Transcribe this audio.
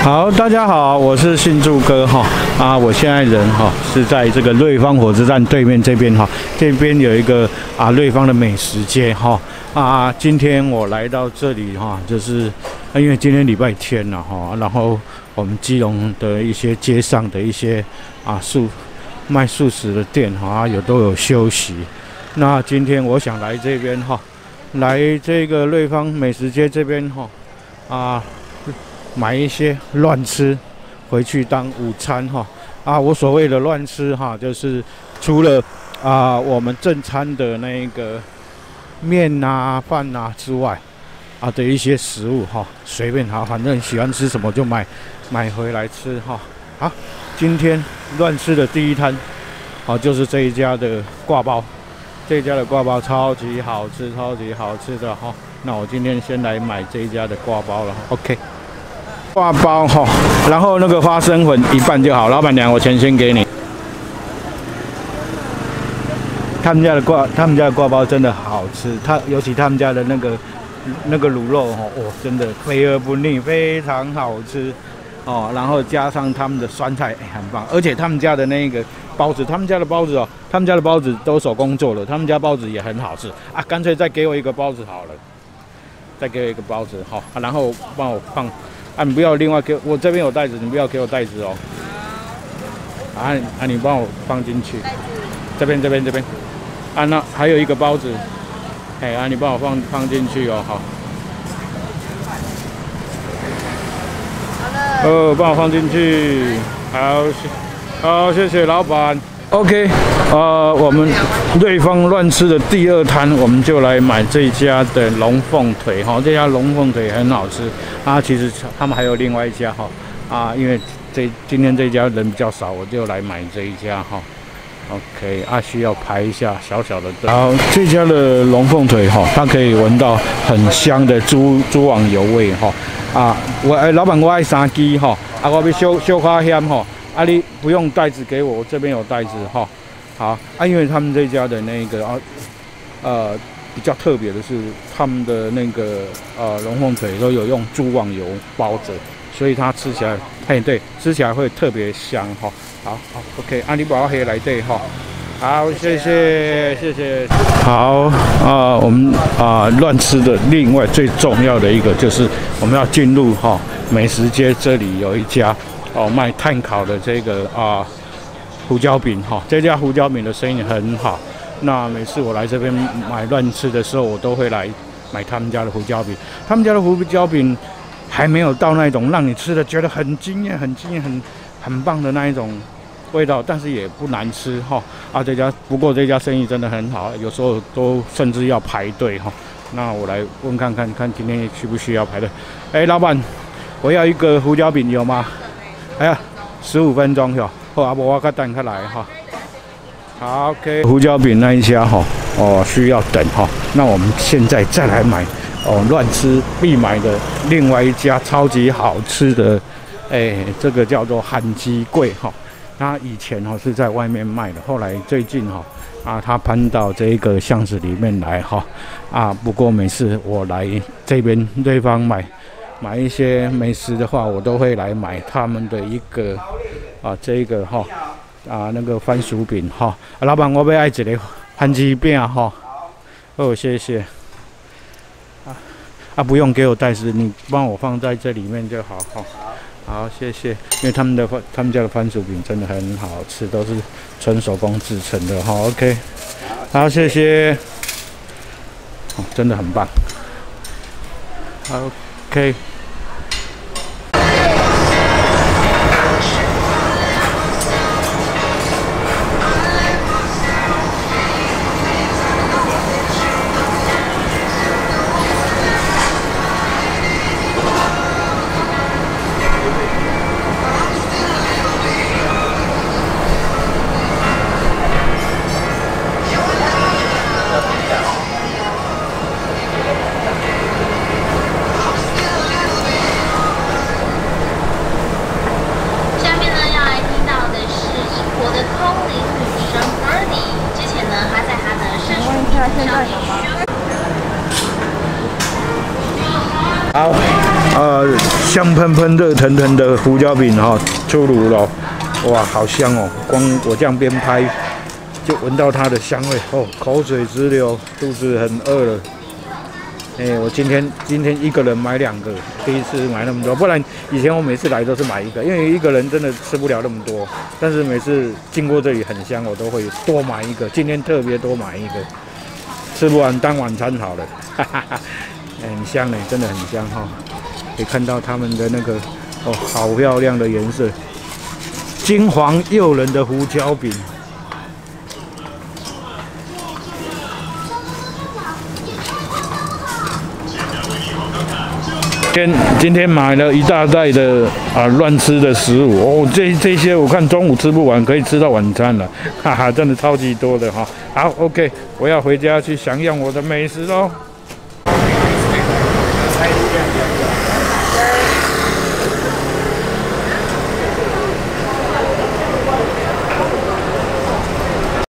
好，大家好，我是信柱哥哈我现在人是在这个瑞芳火车站对面这边这边有一个瑞芳的美食街今天我来到这里就是因为今天礼拜天了然后我们基隆的一些街上的一些卖素食的店都有休息。那今天我想来这边来这个瑞芳美食街这边买一些乱吃回去当午餐我所谓的乱吃就是除了我们正餐的那个面饭之外的一些食物随便反正喜欢吃什么就买回来吃好，今天乱吃的第一摊就是这一家的挂包，这一家的挂包超级好吃，超级好吃的那我今天先来买这一家的挂包了 ，OK。挂包然后那个花生粉一半就好，老板娘我钱先给你。他们家的挂包真的好吃，尤其他们家的那个卤肉真的肥而不腻，非常好吃然后加上他们的酸菜很棒，而且他们家的那个包子，他们家的包子都手工做的，他们家包子也很好吃干脆再给我一个包子好了，再给我一个包子然后帮我放。你不要另外给我这边有袋子，你不要给我袋子哦。你帮我放进去。这边。那还有一个包子，你帮我放进去哦，好。帮我放进去。好，谢谢老板。OK， 我们瑞芳乱吃的第二摊，我们就来买这家的龙凤腿这家龙凤腿很好吃其实他们还有另外一家因为今天这家人比较少，我就来买这一家OK， 需要排一下小小的队。好，这家的龙凤腿它可以闻到很香的猪网油味老板我爱3支我要小花香你不用袋子给我，我这边有袋子好因为他们这家的那个比较特别的是，他们的那个龙凤腿都有用猪网油包着，所以它吃起来对，吃起来会特别香好 OK， 你把我黑来对好，谢谢。好我们乱吃的另外最重要的一个就是我们要进入美食街，这里有一家卖炭烤的这个胡椒饼这家胡椒饼的生意很好。那每次我来这边买乱吃的时候，我都会来买他们家的胡椒饼。他们家的胡椒饼还没有到那种让你吃的觉得很惊艳、很棒的那一种味道，但是也不难吃不过这家生意真的很好，有时候都甚至要排队那我来问看今天需不需要排队？老板，我要一个胡椒饼有吗？15分钟好我再等下来好 OK， 胡椒饼那一家需要等那我们现在再来买乱吃必买的另外一家超级好吃的这个叫做韩鸡贵他以前是在外面卖的，后来最近他搬到这个巷子里面来不过每次我来这边瑞芳买一些美食的话，我都会来买他们的一个这个那个番薯饼老板我要爱一个番薯饼谢谢不用给我袋子，你帮我放在这里面就好好谢谢。因为他们家的番薯饼真的很好吃，都是纯手工制成的OK， 好谢谢真的很棒OK。 香喷喷、热腾腾的胡椒饼哈、出炉了，哇，好香哦！光我这样边拍，就闻到它的香味哦，口水直流，肚子很饿了。我今天一个人买2个，第一次买那么多，不然以前我每次来都是买1个，因为一个人真的吃不了那么多。但是每次经过这里很香，我都会多买1个。今天特别多买1个，吃不完当晚餐好了，哈哈哈，很香哎，真的很香哈、可以看到他们的那个哦，好漂亮的颜色，金黄诱人的胡椒饼。今天买了一大袋的乱吃的食物哦，这些我看中午吃不完，可以吃到晚餐了，哈哈，真的超级多的哈。好 ，OK， 我要回家去享用我的美食喽。